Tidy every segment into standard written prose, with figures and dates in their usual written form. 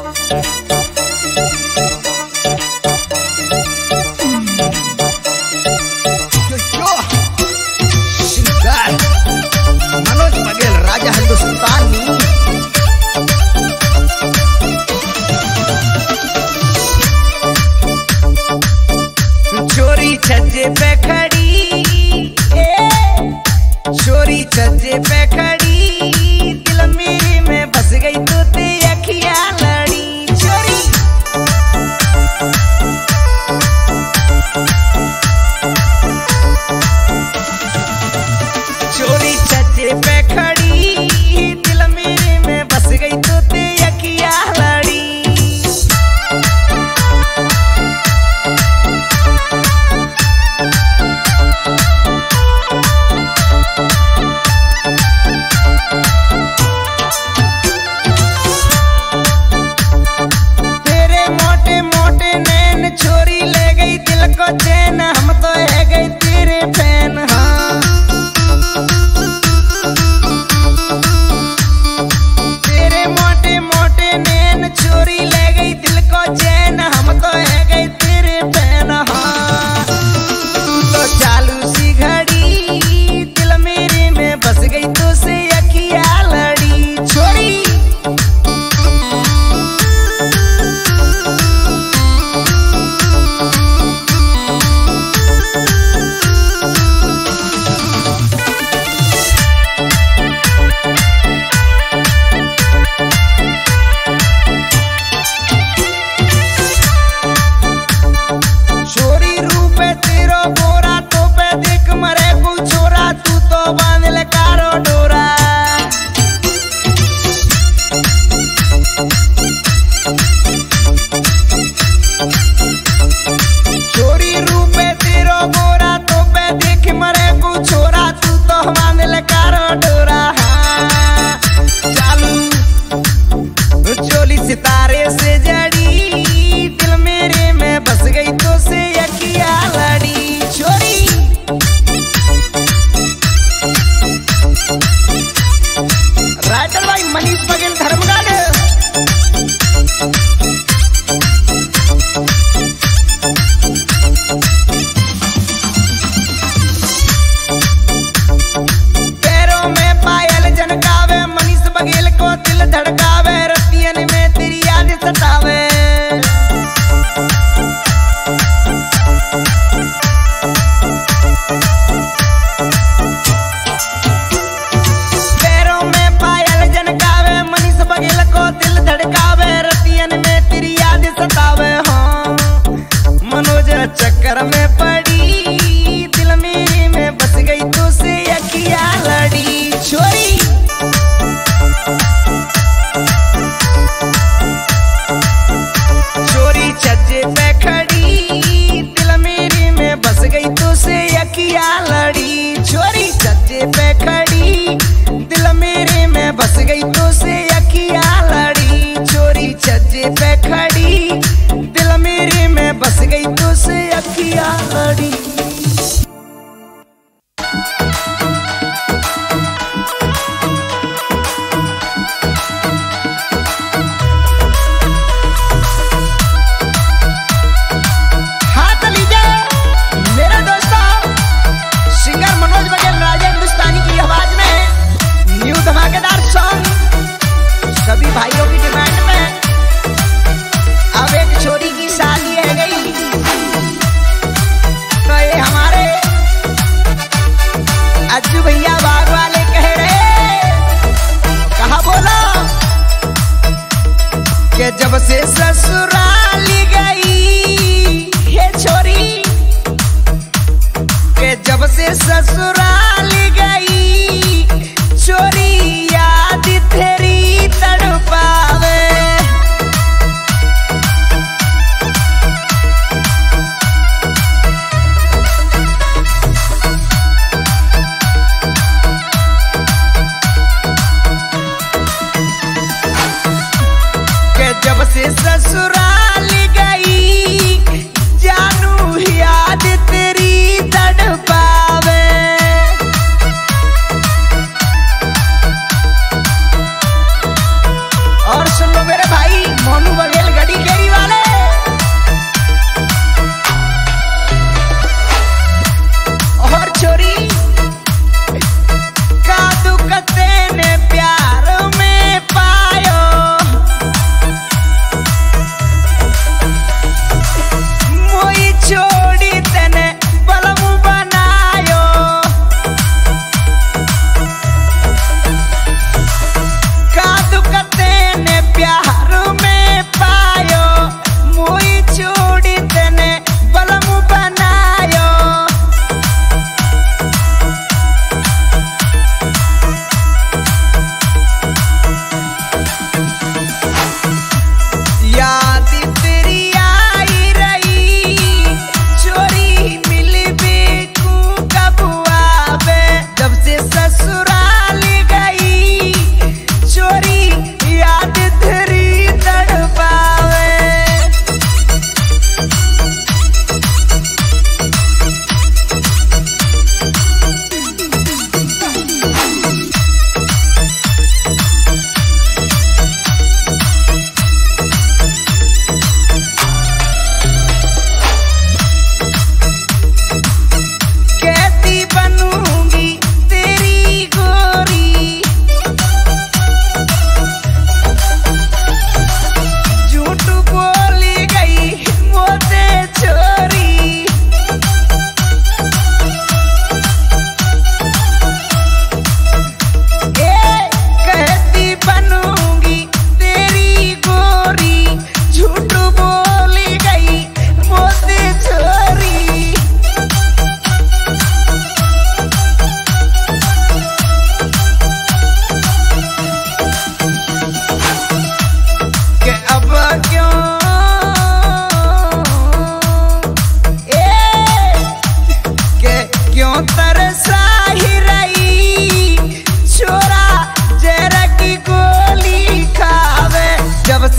मनोज बघेल राजा हिंदुस्तानी। चोरी छज्जे पे खड़ी, चोरी छज्जे पे खड़ी, दिल मेरे में बस गई तो ते अखियां लड़ी। चोरी चोरी छज्जे पे खड़ी, दिल मेरे में बस गई तो ते अखियां लड़ी। तेरे मोटे मोटे नैन चोरी ले गई दिल को चैन, हम तो है गई तेरे फैन। हाँ तेरे मोटे मोटे नैन चोरी ले गई दिल को चैन, हम तो है गई तेरे फैन। हाँ तो चालू सी घड़ी, दिल मेरे में बस गई तो से अखियां लड़ी। चोरी चोरी रूप तेरो गोरा तो पे देख मरे को छोरा, तू तो बांध ले कारो डोरा। चोरी रूप तेरो गोरा तो पे देख मरे को छोरा, तू तो बांध ले कारो डोरा। हाँ चालू चोली सितारे से जड़ी, दिल मेरे में बस गई तो से अखियां लड़ी। चोरी राइटर भाई मनीष बघेल धर्मगढ़। पैरों में पायल जनकावे, मनीष बघेल को दिल धड़कावे, रतियन में तेरी याद सतावे। पैरों में पायल जनकावे, मनीष बघेल को दिल धड़कावे, रतियन में तेरी याद सतावे। हाँ मनोज चक्कर में पड़ी, दिल मेरे में बस गई तो से अखियां लड़ी। चोरी चोरी छज्जे पे खड़ी, दिल मेरे में बस गई तो से अखियां लड़ी। चोरी छज्जे पे खड़ी, दिल मेरे में बस गई तो से अखियां लड़ी। चोरी छज्जे पे खड़ी, दिल मेरे में बस गई तो से अखियां लड़ी। हाथ लीजिए मेरे दोस्तों, सिंगर मनोज बघेल राजा हिंदुस्तानी की आवाज में न्यू धमाकेदार सॉन्ग सभी भाइयों की डिमांड में। अब एक छोरी की शादी है गई तो ये हमारे अज्जू भैया बाग वाले कह रहे, कहा बोला कि जब से ससुराल गई ये छोरी, के जब से ससुराल गई चोरी, याद तेरी तड़पावे। के जब से ससुराल गई जानू, याद तेरी तड़पावे। और सुन लो मेरे भाई मोनू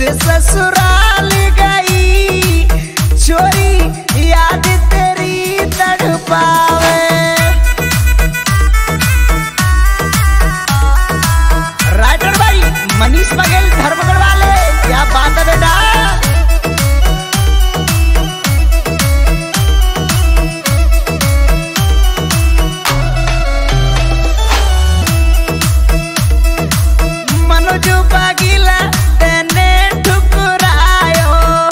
से ससुराल गई छोरी याद तेरी तड़पावे। राइटर भाई मनीष बघेल धर्मगढ़ वाले, क्या बात है बेटा। मनोज बघेला तेने ठुकरायो,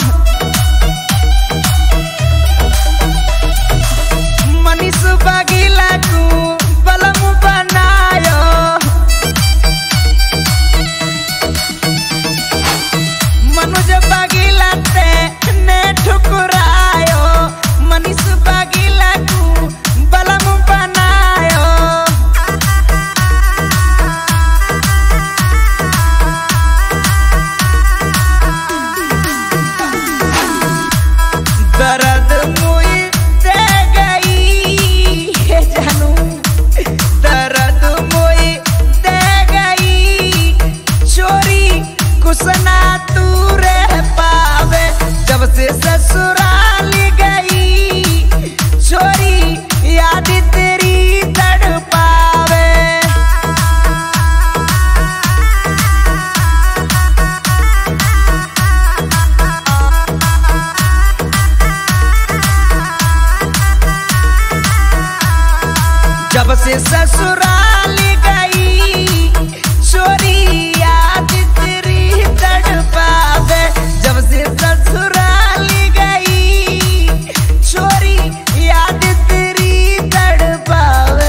मनीष बघेला को बलम बनायो। मनोज बघेला तेने ठुकरायो, मनीष बघेला को बलम बनायो। दर्द मुई दे गई है जानू, दर्द मुई दे गई चोरी कुछ ना तू रह पावे। जब से ससुराल गई चोरी याद तेरी तड़पावे। जब से ससुराल गई चोरी याद तेरी तड़पावे। जब से ससुराल गई चोरी याद तेरी तड़पावे।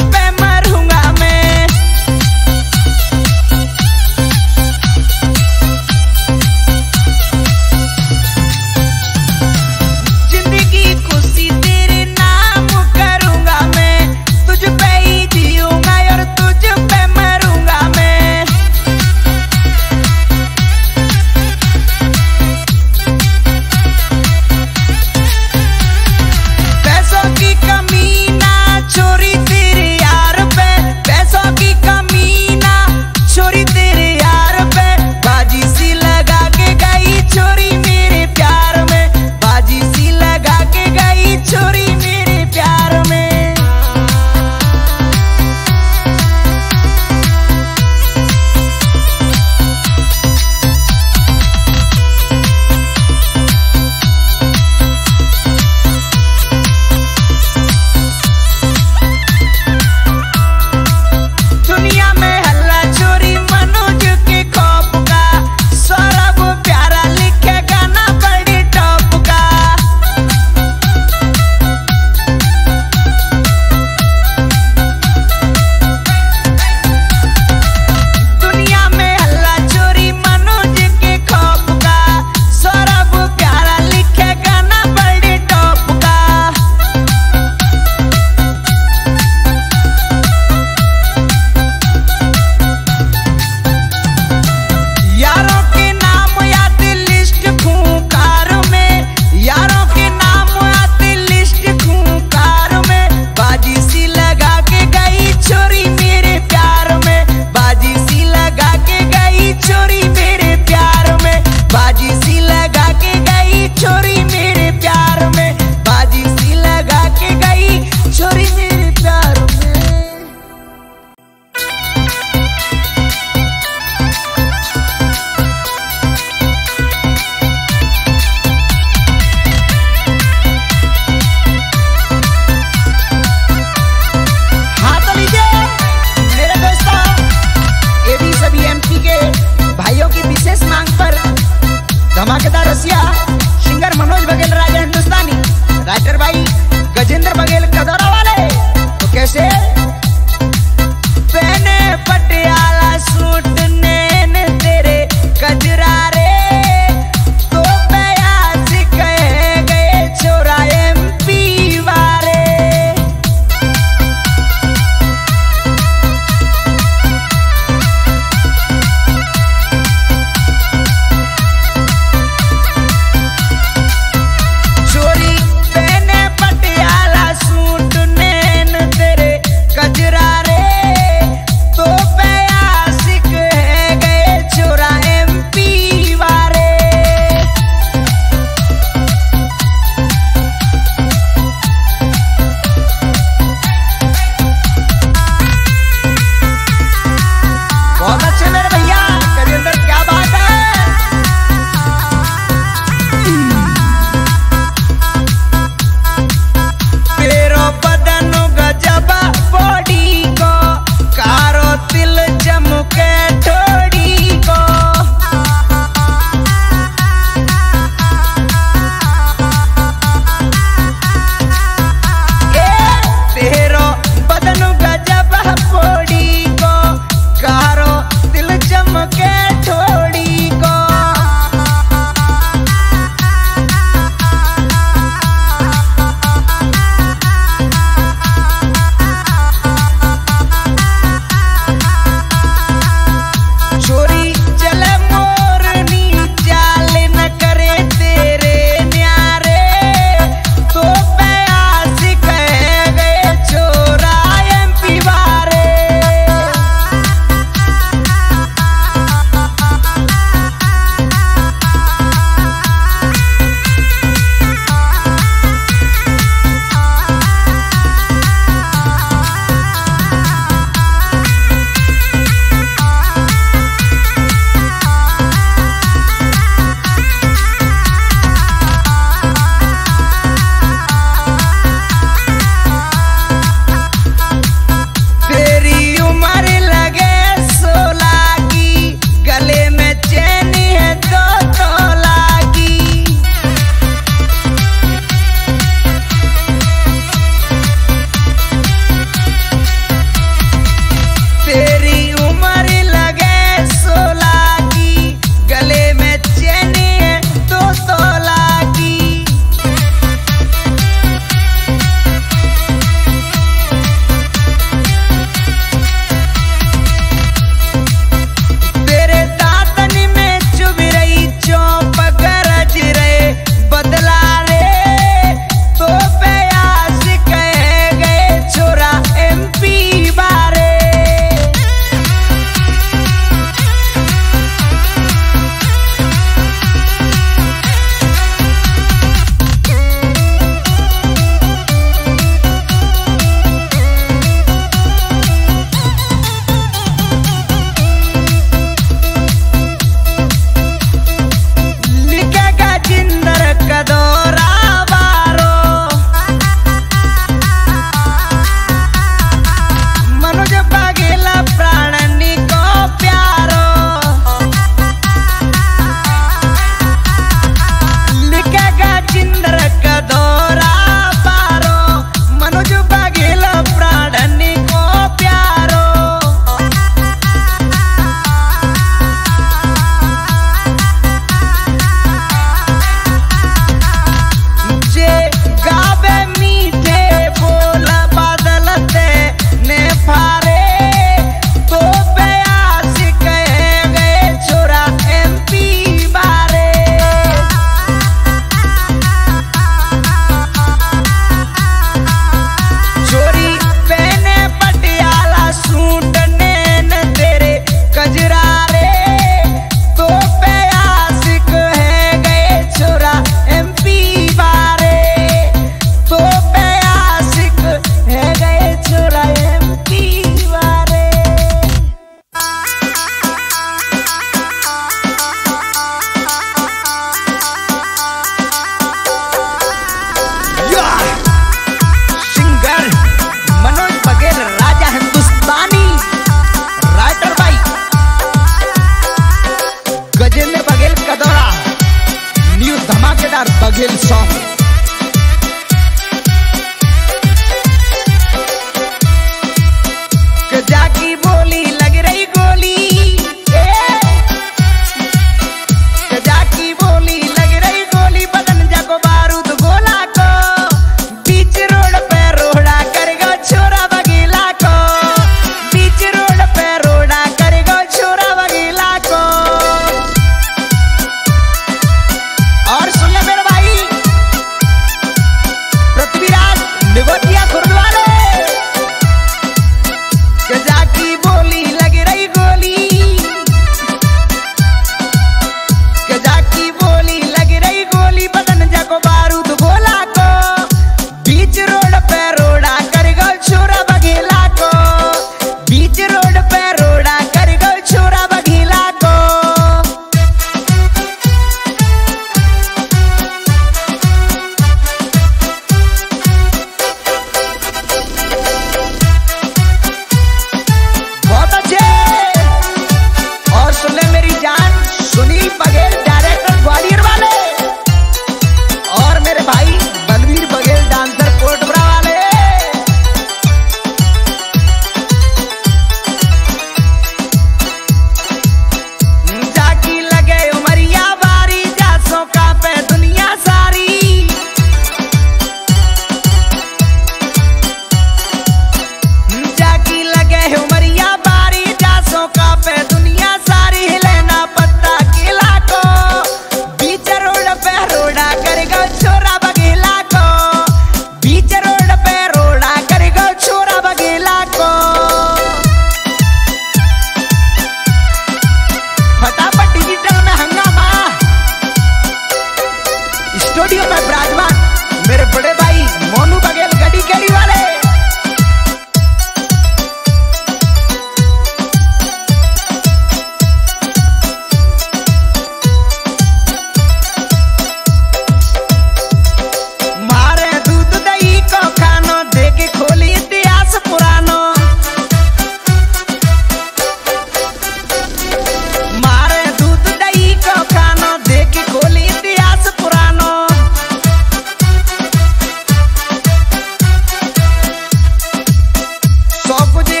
सौ कुछ